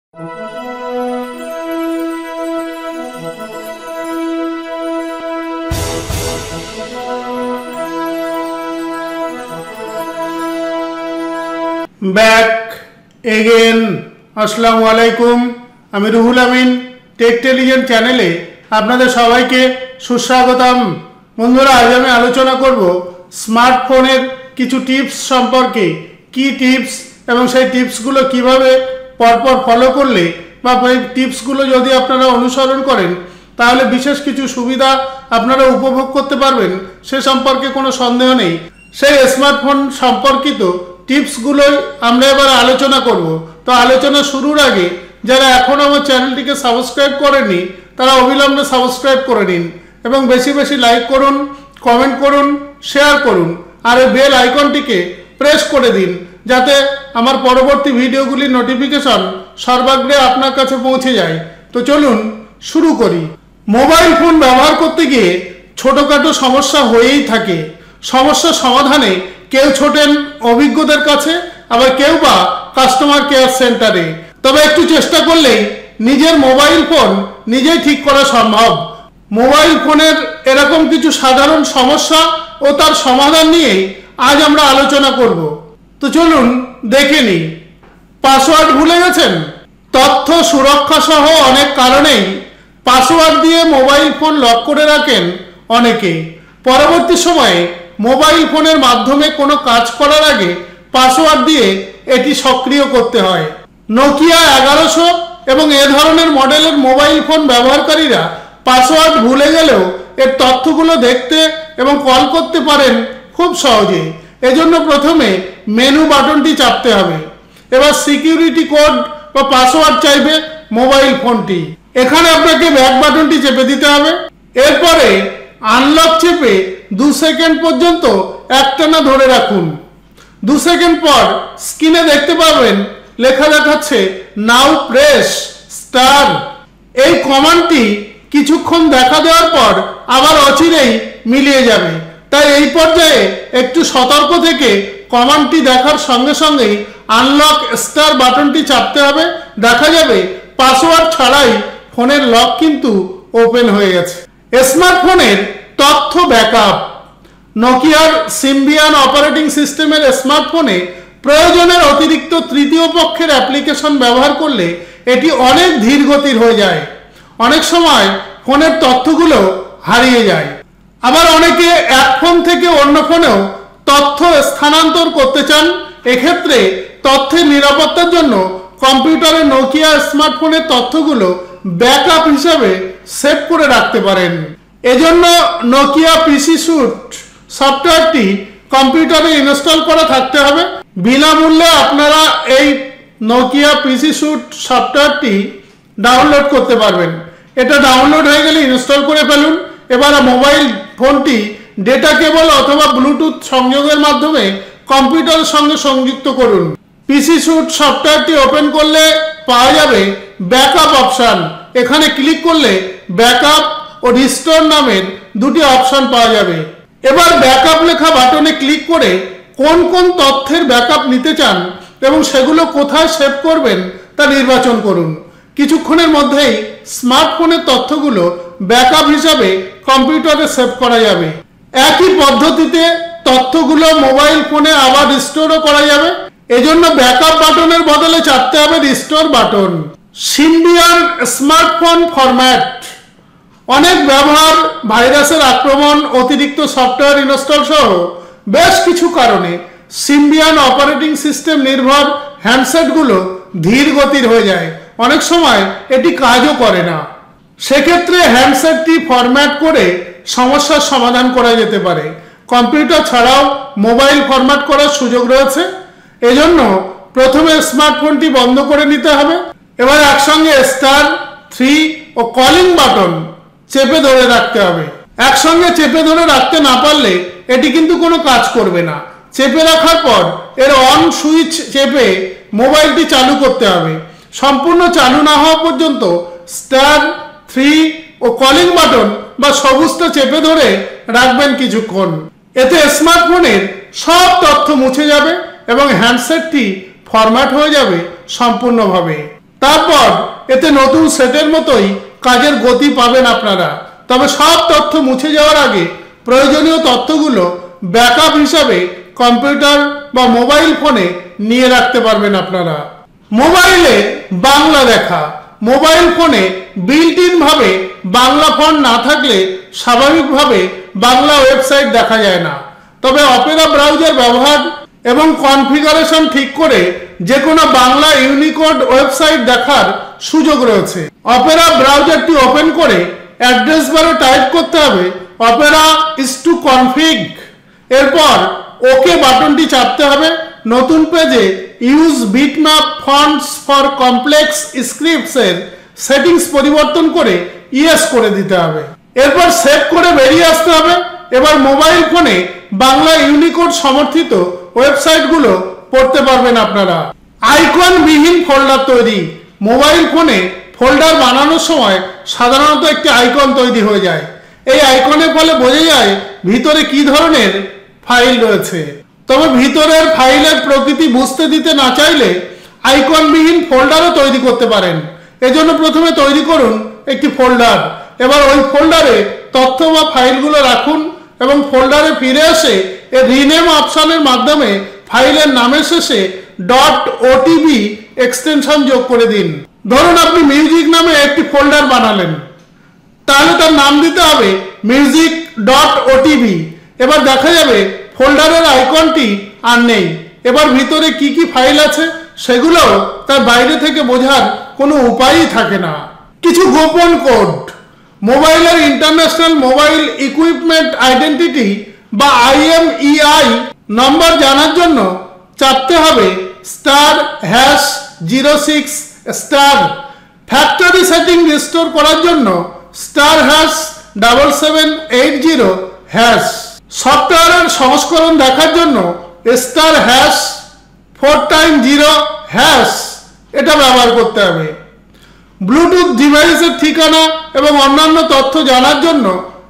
Back again. আসসালামু আলাইকুম। আমি রুহুল আমিন টেকটেলিজেন্ট চ্যানেলে আপনাদের সবাইকে সুস্বাগতম। বন্ধুরা, আজ আমি আলোচনা করব স্মার্টফোনের কিছু টিপস সম্পর্কে। কি টিপস এবং সেই টিপসগুলো কিভাবে পরপর ফলো করলে বা এই টিপসগুলো যদি আপনারা অনুসরণ করেন তাহলে বিশেষ কিছু সুবিধা আপনারা উপভোগ করতে পারবেন, সে সম্পর্কে কোনো সন্দেহ নেই। সেই স্মার্টফোন সম্পর্কিত টিপসগুলোই আমরা এবার আলোচনা করব। তো আলোচনা শুরুর আগে যারা এখনও আমার চ্যানেলটিকে সাবস্ক্রাইব করেনি তারা অবিলম্বে সাবস্ক্রাইব করে নিন এবং বেশি বেশি লাইক করুন, কমেন্ট করুন, শেয়ার করুন আর এই বেল আইকনটিকে প্রেস করে দিন যাতে আমার পরবর্তী ভিডিওগুলির নোটিফিকেশন সর্বাগ্রে আপনার কাছে পৌঁছে যায়। তো চলুন শুরু করি। মোবাইল ফোন ব্যবহার করতে গিয়ে ছোটোখাটো সমস্যা হয়েই থাকে। সমস্যা সমাধানে কেউ ছোটেন অভিজ্ঞদের কাছে, আবার কেউ বা কাস্টমার কেয়ার সেন্টারে। তবে একটু চেষ্টা করলেই নিজের মোবাইল ফোন নিজেই ঠিক করা সম্ভব। মোবাইল ফোনের এরকম কিছু সাধারণ সমস্যা ও তার সমাধান নিয়েই আজ আমরা আলোচনা করব। তো চলুন দেখে নিই। পাসওয়ার্ড ভুলে গেছেন? তথ্য সুরক্ষা সহ অনেক কারণেই পাসওয়ার্ড দিয়ে মোবাইল ফোন লক করে রাখেন অনেকে। পরবর্তী সময়ে মোবাইল ফোনের মাধ্যমে কোনো কাজ করার আগে পাসওয়ার্ড দিয়ে এটি সক্রিয় করতে হয়। নোকিয়া 1100 এবং এ ধরনের মডেলের মোবাইল ফোন ব্যবহারকারীরা পাসওয়ার্ড ভুলে গেলেও এর তথ্যগুলো দেখতে এবং কল করতে পারেন খুব সহজে। এজন্য প্রথমে মেনু বাটনটি চাপতে হবে। এবার সিকিউরিটি কোড বা পাসওয়ার্ড চাইবে মোবাইল ফোনটি। এখানে আপনাকে ব্যাক বাটনটি চেপে দিতে হবে। এরপরে আনলক চেপে 2 সেকেন্ড পর্যন্ত একটানা ধরে রাখুন। 2 সেকেন্ড পর স্ক্রিনে দেখতে পাবেন লেখা দেখাচ্ছে নাও প্রেস স্টার। এই কমান্ডটি কিছুক্ষণ দেখা দেওয়ার পর আবার অচিরেই মিলিয়ে যাবে। তাই এই পর্যায়ে একটু সতর্ক থেকে কমান্ডটি দেখার সঙ্গে সঙ্গেই আনলক স্টার বাটনটি চাপতে হবে। দেখা যাবে পাসওয়ার্ড ছাড়াই ফোনের লক কিন্তু ওপেন হয়ে গেছে। স্মার্টফোনের তথ্য ব্যাকআপ। নোকিয়ার সিম্বিয়ান অপারেটিং সিস্টেমের স্মার্টফোনে প্রয়োজনের অতিরিক্ত তৃতীয় পক্ষের অ্যাপ্লিকেশন ব্যবহার করলে এটি অনেক ধীর গতির হয়ে যায়। অনেক সময় ফোনের তথ্যগুলো হারিয়ে যায়। আবার অনেকে এক ফোন থেকে অন্য ফোনেও তথ্য স্থানান্তর করতে চান। এক্ষেত্রে তথ্যের নিরাপত্তার জন্য কম্পিউটারে নোকিয়া স্মার্টফোনের তথ্যগুলো ব্যাকআপ হিসাবে সেভ করে রাখতে পারেন। এজন্য নোকিয়া পিসি স্যুট সফটওয়্যারটি কম্পিউটারে ইনস্টল করা থাকতে হবে। বিনামূল্যে আপনারা এই নোকিয়া পিসি স্যুট সফটওয়্যারটি ডাউনলোড করতে পারবেন। এটা ডাউনলোড হয়ে গেলে ইনস্টল করে ফেলুন। এবার মোবাইল ফোনটি ডেটা কেবল অথবা ব্লুটুথ সংযোগের মাধ্যমে কম্পিউটারের সঙ্গে সংযুক্ত করুন। পিসি স্যুট সফটওয়্যারটি ওপেন করলে পাওয়া যাবে ব্যাকআপ অপশান। এখানে ক্লিক করলে ব্যাকআপ ও রিস্টোর নামের দুটি অপশন পাওয়া যাবে। এবার ব্যাকআপ লেখা বাটনে ক্লিক করে কোন কোন তথ্যের ব্যাকআপ নিতে চান এবং সেগুলো কোথায় সেভ করবেন তা নির্বাচন করুন। কিছুক্ষণের মধ্যেই স্মার্টফোনের তথ্যগুলো ব্যাকআপ হিসাবে কম্পিউটারে সেভ করা যাবে। একই পদ্ধতিতে তথ্যগুলো মোবাইল ফোনে আবার রিস্টোরও করা যাবে। এজন্য ব্যাকআপ বাটনের বদলে চাপতে হবে restore button. Symbian smartphone format. অনেক ব্যবহার, ভাইরাসের আক্রমণ, অতিরিক্ত সফটওয়্যার ইনস্টল সহ বেশ কিছু কারণে সিম্বিয়ান অপারেটিং সিস্টেম নির্ভর হ্যান্ডসেটগুলো ধীর গতির হয়ে যায়। অনেক সময় এটি কাজও করে না। সেক্ষেত্রে হ্যান্ডসেটটি ফরম্যাট করে সমস্যার সমাধান করা যেতে পারে। কম্পিউটার ছাড়াও মোবাইল ফরম্যাট করার সুযোগ রয়েছে। এজন্য প্রথমে স্মার্টফোনটি বন্ধ করে নিতে হবে। এবার একসঙ্গে স্টার 3 ও কলিং বাটন চেপে ধরে রাখতে হবে। একসঙ্গে চেপে ধরে রাখতে না পারলে এটি কিন্তু কোনো কাজ করবে না। চেপে রাখার পর এর অন সুইচ চেপে মোবাইলটি চালু করতে হবে। সম্পূর্ণ চালু না হওয়া পর্যন্ত স্টার 3 ও কলিং বাটন বা সবুজটা চেপে ধরে রাখবেন কিছুক্ষণ। এতে স্মার্টফোনের সব তথ্য মুছে যাবে এবং হ্যান্ডসেটটি ফরম্যাট হয়ে যাবে সম্পূর্ণভাবে। তারপর এতে নতুন সেটের মতোই কাজের গতি পাবেন আপনারা। তবে সব তথ্য মুছে যাওয়ার আগে প্রয়োজনীয় তথ্যগুলো ব্যাকআপ হিসাবে কম্পিউটার বা মোবাইল ফোনে নিয়ে রাখতে পারবেন আপনারা। মোবাইলে বাংলা দেখা, মোবাইল ফোনে বিল্ট ইন ভাবে বাংলা ফন্ট না থাকলে স্বাভাবিকভাবে বাংলা ওয়েবসাইট দেখা যায় না। তবে অপেরা ব্রাউজার ব্যবহার এবং কনফিগারেশন ঠিক করে যে কোনো বাংলা ইউনিকোড ওয়েবসাইট দেখার সুযোগ রয়েছে। অপেরা ব্রাউজারটি ওপেন করে অ্যাড্রেস বারে টাইপ করতে হবে অপেরা ইজ টু কনফিগ, এরপর ওকে বাটনটি চাপতে হবে। নতুন পেজে use bitmap fonts for complex scripts এর সেটিংস পরিবর্তন করে ইয়েস করে দিতে হবে। এরপর সেভ করে বেরিয়ে আসতে হবে। এবার মোবাইল ফোনে বাংলা ইউনিকোড সমর্থিত ওয়েবসাইটগুলো পড়তে পারবেন আপনারা। আইকন বিহীন ফোল্ডার তৈরি, মোবাইল ফোনে ফোল্ডার বানানোর সময় সাধারণত একটি আইকন তৈরি হয়ে যায়। এই আইকনের ফলে বোঝা যায় ভিতরে কি ধরনের ফাইল রয়েছে। তবে ভিতরের ফাইলের প্রকৃতি বুঝতে দিতে না চাইলে আইকনবিহীন ফোল্ডারও তৈরি করতে পারেন। এজন্য প্রথমে তৈরি করুন একটি ফোল্ডার। এবার ওই ফোল্ডারে তথ্য বা ফাইলগুলো রাখুন এবং ফোল্ডারে ফিরে এসে এর রিনেম অপশনের মাধ্যমে ফাইলের নামের শেষে .otb এক্সটেনশন যোগ করে দিন। ধরুন আপনি মিউজিক নামে একটি ফোল্ডার বানালেন, তাহলে তার নাম দিতে হবে music.otb। এবার দেখা যাবে ফোল্ডারের আইকনটি আর নেই। এবার ভিতরে কি কি ফাইল আছে সেগুলো তার বাইরে থেকে বোঝার কোনো উপায়ই থাকে না। কিছু গোপন কোড, মোবাইলের ইন্টারন্যাশনাল মোবাইল ইকুইপমেন্ট আইডেন্টিটি বা IMEI নম্বর জানার জন্য চাপতে হবে *#06*। ফ্যাক্টরি সেটিং রিস্টোর করার জন্য *7780#। সফটওয়্যারের সংস্করণ দেখার জন্য *4*0# এটা ব্যবহার করতে হবে। ব্লুটুথ ডিভাইসের ঠিকানা এবং অন্যান্য তথ্য জানার জন্য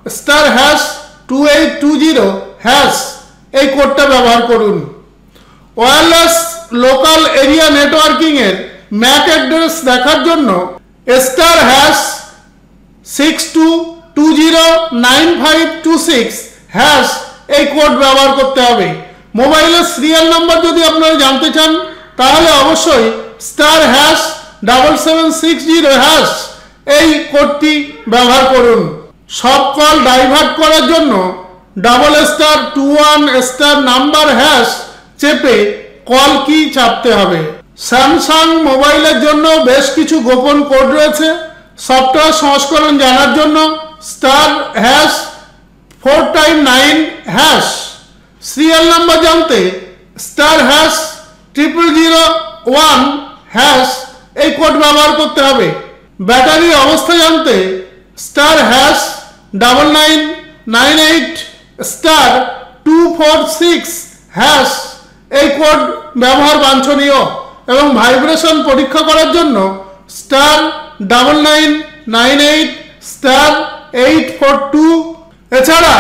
*2820# এই কোডটা ব্যবহার করুন। ওয়্যারলেস লোকাল এরিয়া নেটওয়ার্কিং এর ম্যাক অ্যাড্রেস দেখার জন্য *62209526# এই কোড ব্যবহার করতে হবে। মোবাইলের সিরিয়াল নাম্বার যদি আপনারা জানতে চান তাহলে অবশ্যই *7760# এই কোডটি ব্যবহার করুন। সব কল ডাইভার্ট করার জন্য *21* নাম্বার হ্যাশ চেপে কল কি চাপতে হবে। স্যামসাং মোবাইলের জন্য বেশ কিছু গোপন কোড রয়েছে। সফটওয়্যার সংস্করণ জানার জন্য *4*9#। সিরিয়াল নাম্বার জানতে *0001# এই কোড ব্যবহার করতে হবে। ব্যাটারির অবস্থা জানতে *9998*246# এই কোড ব্যবহার বাঞ্ছনীয়। এবং ভাইব্রেশন পরীক্ষা করার জন্য *9998*842। এছাড়া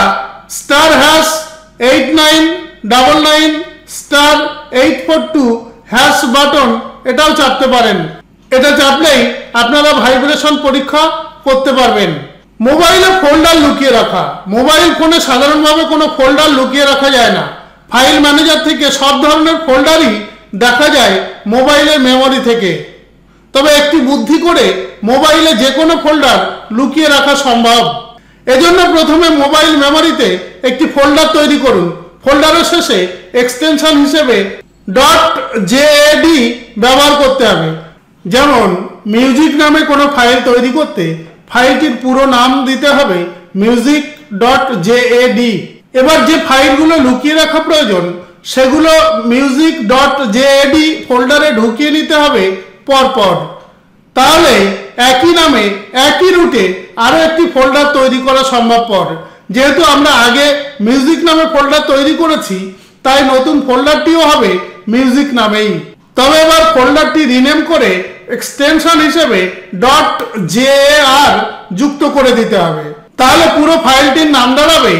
*8999*842# বাটন এটাও চাপতে পারেন। এটা চাপলেই আপনারা ভাইব্রেশন পরীক্ষা করতে পারবেন। মোবাইলে ফোল্ডার লুকিয়ে রাখা, মোবাইল ফোনে সাধারণভাবে কোনো ফোল্ডার লুকিয়ে রাখা যায় না। ফাইল ম্যানেজার থেকে সব ধরনের ফোল্ডারই দেখা যায় মোবাইলের মেমোরি থেকে। তবে একটি বুদ্ধি করে মোবাইলে যে কোনো ফোল্ডার লুকিয়ে রাখা সম্ভব। এজন্য প্রথমে মোবাইল মেমোরিতে একটি ফোল্ডার তৈরি করুন। ফোল্ডারের শেষে এক্সটেনশন হিসেবে .jad ব্যবহার করতে হবে। যেমন মিউজিক নামে কোনো ফাইল তৈরি করতে ফাইলটির পুরো নাম দিতে হবে music.jad। এবার যে ফাইলগুলো লুকিয়ে রাখা প্রয়োজন সেগুলো music.jad ফোল্ডারে ঢুকিয়ে নিতে হবে পরপর। তাহলে একই নামে একই রুটে আরো একটি ফোল্ডার তৈরি করা সম্ভবপর। যেহেতু আমরা আগে মিউজিক নামে ফোল্ডার তৈরি করেছি তাই নতুন ফোল্ডারটিও হবে মিউজিক নামেই। তবে এবার ফোল্ডারটি রিনেম করে এক্সটেনশন হিসেবে .jar যুক্ত করে দিতে হবে। তাহলে পুরো ফাইলটির নাম দাঁড়াবে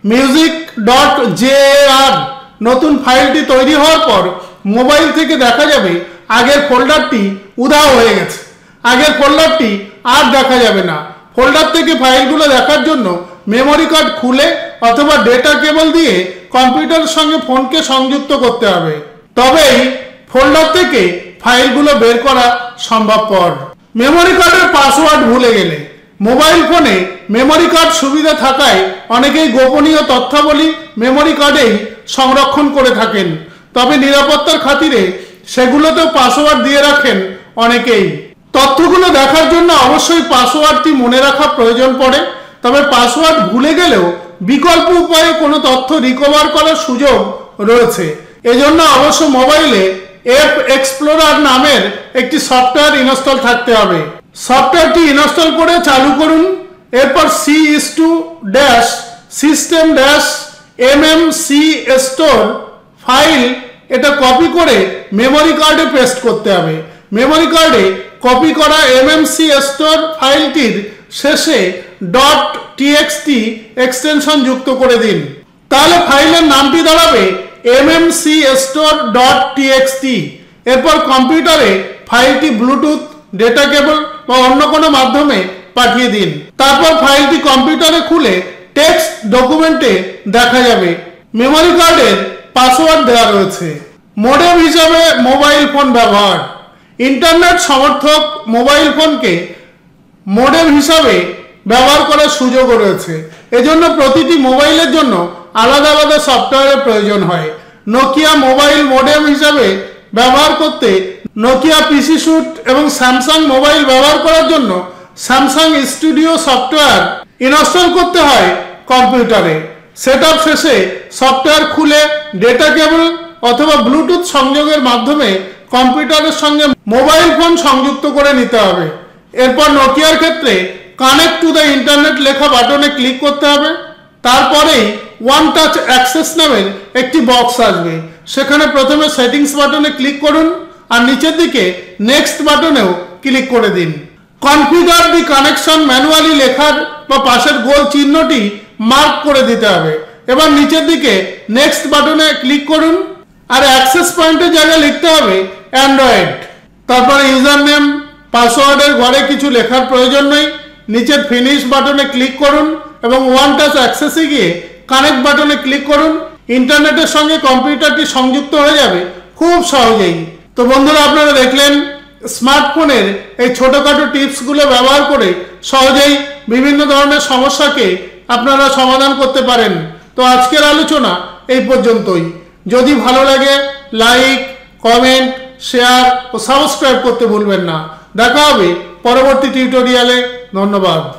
music.jar। নতুন ফাইলটি তৈরি হওয়ার পর মোবাইল থেকে দেখা যাবে আগের ফোল্ডারটি উধাও হয়ে গেছে। আগের ফোল্ডারটি আর দেখা যাবে না। ফোল্ডার থেকে ফাইলগুলো দেখার জন্য মেমোরি কার্ড খুলে অথবা ডেটা কেবল দিয়ে কম্পিউটারের সঙ্গে ফোনকে সংযুক্ত করতে হবে, তবেই ফোল্ডার থেকে ফাইলগুলো বের করা সম্ভবপর। মেমোরি কার্ডের পাসওয়ার্ড ভুলে গেলে মোবাইল ফোনে মেমোরি কার্ড সুবিধা থাকায় অনেকেই গোপনীয় তথ্যাবলী মেমোরি কার্ডেই সংরক্ষণ করে থাকেন, তবে নিরাপত্তার খাতিরে সেগুলোতেও পাসওয়ার্ড দিয়ে রাখেন অনেকেই। তথ্যগুলো দেখার জন্য অবশ্যই পাসওয়ার্ডটি মনে রাখা প্রয়োজন পড়ে, তবে পাসওয়ার্ড ভুলে গেলেও বিকল্প উপায়ে কোনো তথ্য রিকভার করার সুযোগ রয়েছে। এজন্য অবশ্য মোবাইলে অ্যাপ এক্সপ্লোরার নামের একটি সফটওয়্যার ইনস্টল থাকতে হবে। সফটওয়্যারটি ইনস্টল করে চালু করুন। এরপর system-system-mmc-store ফাইল এটা কপি করে মেমোরি কার্ডে পেস্ট করতে হবে। মেমোরি কার্ডে কপি করা mmc-store ফাইলটির শেষে .txt এক্সটেনশন যুক্ত করে দিন, তাহলে ফাইলের নামটি দাঁড়াবে mmc-store.txt। এরপর কম্পিউটারে ফাইলটি ব্লুটুথ, ডেটা কেবল বা অন্য কোনো মাধ্যমে পাঠিয়ে দিন। তারপর ফাইলটি কম্পিউটারে খুলে টেক্সট ডকুমেন্টে দেখা যাবে। মেমোরি কার্ডের পাসওয়ার্ড দেওয়া রয়েছে। মডেম হিসাবে মোবাইল ফোন ব্যবহার। ইন্টারনেট সমর্থক মোবাইল ফোনকে মডেম হিসাবে ব্যবহার করার সুযোগও রয়েছে। এজন্য প্রতিটি মোবাইলের জন্য আলাদা আলাদা সফটওয়্যারের প্রয়োজন হয়। নোকিয়া মোবাইল মডেম হিসাবে ব্যবহার করতে নোকিয়া পিসি স্যুট এবং স্যামসাং মোবাইল ব্যবহার করার জন্য স্যামসাং স্টুডিও সফটওয়্যার ইনস্টল করতে হয় কম্পিউটারে। সেটআপ শেষে সফটওয়্যার খুলে ডেটা কেবল অথবা ব্লুটুথ সংযোগের মাধ্যমে কম্পিউটারের সঙ্গে মোবাইল ফোন সংযুক্ত করে নিতে হবে। এরপর নোকিয়ার ক্ষেত্রে কানেক্ট টু দ্য ইন্টারনেট লেখা বাটনে ক্লিক করতে হবে। তারপরেই ওয়ান টাচ অ্যাক্সেস নামের একটি বক্স আসবে। সেখানে প্রথমে সেটিংস বাটনে ক্লিক করুন আর নিচের দিকে নেক্সট বাটনেও ক্লিক করে দিন। কনফিগার দি কানেকশন ম্যানুয়ালি লেখার বা পাশের গোল চিহ্নটি মার্ক করে দিতে হবে। এবার নিচের দিকে নেক্সট বাটনে ক্লিক করুন আর অ্যাক্সেস পয়েন্টের জায়গায় লিখতে হবে অ্যান্ড্রয়েড। তারপরে ইউজার নেম, পাসওয়ার্ডের ঘরে কিছু লেখার প্রয়োজন নেই। নিচের ফিনিশ বাটনে ক্লিক করুন এবং ওয়ান টাচ অ্যাক্সেসে গিয়ে কানেক্ট বাটনে ক্লিক করুন। ইন্টারনেটের সঙ্গে কম্পিউটারটি সংযুক্ত হয়ে যাবে খুব সহজেই। তো বন্ধুরা, আপনারা দেখলেন স্মার্টফোনের এই ছোটোখাটো টিপসগুলো ব্যবহার করে সহজেই বিভিন্ন ধরনের সমস্যাকে আপনারা সমাধান করতে পারেন। তো আজকের আলোচনা এই পর্যন্তই। যদি ভালো লাগে লাইক, কমেন্ট, শেয়ার ও সাবস্ক্রাইব করতে ভুলবেন না। দেখা হবে পরবর্তী টিউটোরিয়ালে। ধন্যবাদ।